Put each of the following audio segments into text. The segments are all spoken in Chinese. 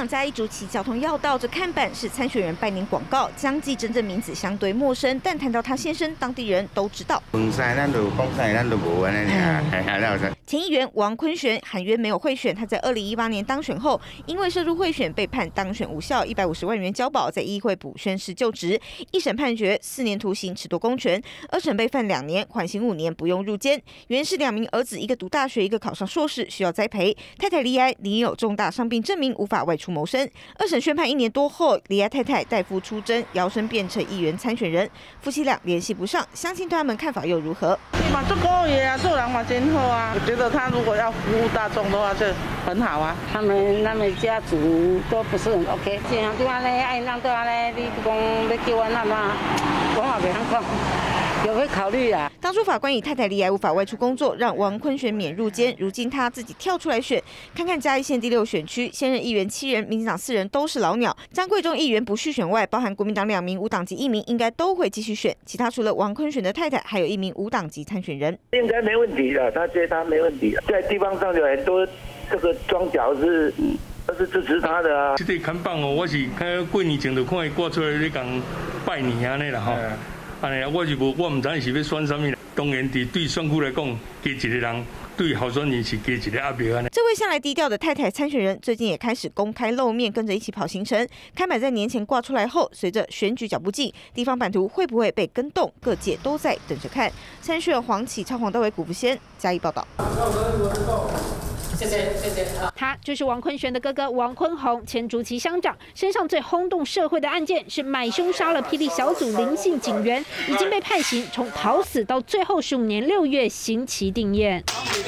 往嘉义竹崎交通要道，这看板是参选人拜年广告。江记真正名字相对陌生，但谈到他先生，当地人都知道。前议员王坤玄喊冤没有贿选，他在2018年当选后，因为涉入贿选被判当选无效，150万元交保，在议会补宣誓就职。一审判决4年徒刑，褫夺公权；二审被判2年，缓刑5年，不用入监。原是2名儿子，一个读大学，一个考上硕士，需要栽培。太太离癌，拟有重大伤病证明，无法外出谋生。二审宣判1年多后，离癌太太代夫出征，摇身变成议员参选人。夫妻俩联系不上，乡亲对他们看法又如何？ 嘛，做公爷啊，做人嘛真好啊。我觉得他如果要服务大众的话，就很好啊。他们家族都不是很 OK， 这样对安尼，爱让对安尼，你讲要叫我那嘛，我嘛袂晓讲。有会考虑啊。 当初法官以太太离癌无法外出工作，让王坤玄免入监。如今他自己跳出来选，看看嘉义县第6选区，现任议员7人，民进党4人都是老鸟。张贵中议员不续选外，包含国民党2名无党籍1名，应该都会继续选。其他除了王坤玄的太太，还有1名无党籍参选人。 应该没问题的，他觉得他没问题。在地方上有很多这个庄脚是支持他的啊。 这个看板哦，我是看过年前就看伊挂出来咧讲拜年安尼啦吼。安尼我唔知是要选什么，当然对选区来讲，加一个人，对候选人是加一个阿苗安尼。 这位向来低调的太太参选人，最近也开始公开露面，跟着一起跑行程。看板在年前挂出来后，随着选举脚步近，地方版图会不会被跟动？各界都在等着看。参选黄启超、黄德伟、古福先加以报道。 谢谢。他就是王坤玄的哥哥王坤宏，前竹崎乡长。身上最轰动社会的案件是买凶杀了霹雳小组林姓警员，已经被判刑，从逃死到最后15年6月刑期定验。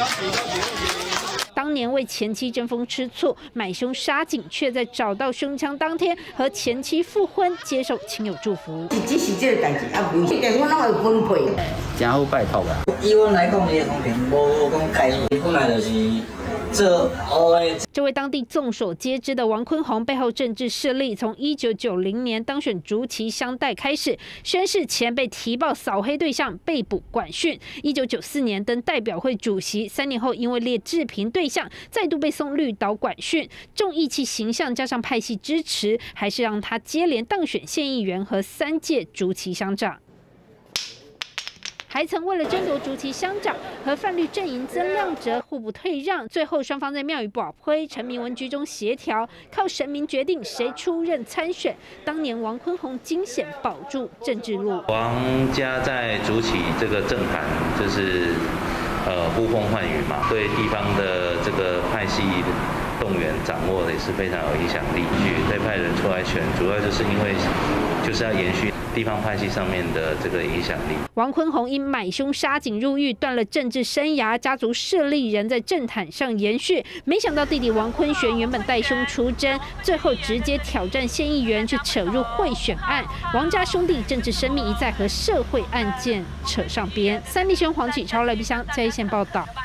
当年为前妻争风吃醋，买凶杀警，却在找到凶枪当天和前妻复婚，接受亲友祝福。 只是这个代志，啊，不是，我哪会分配？ 真好拜托啊！ 以阮来讲，伊公平，无讲开，本来就是。 这位当地众所皆知的王坤宏背后政治势力，从1990年当选竹崎乡代开始，宣誓前被提报扫黑对象被捕管训。1994年登代表会主席，3年后因为列质评对象，再度被送绿岛管训。重义气形象加上派系支持，还是让他接连当选县议员和3届竹崎乡长。还曾为了争夺竹崎乡长和泛绿阵营曾亮哲互不退让，最后双方在庙宇跋筊、陈明文居中协调，靠神明决定谁出任参选。当年王坤宏惊险保住政治路。 王家在竹崎这个政坛就是呼风唤雨嘛，对地方的这个派系动员掌握的也是非常有影响力，被派人出来选，主要就是因为就是要延续地方派系上面的这个影响力。 王坤宏因买凶杀警入狱，断了政治生涯，家族势力仍在政坛上延续。没想到弟弟王坤玄原本带兄出征，最后直接挑战县议员，却扯入贿选案。王家兄弟政治生命一再和社会案件扯上边。3立新黄启超、赖碧香在一线报道。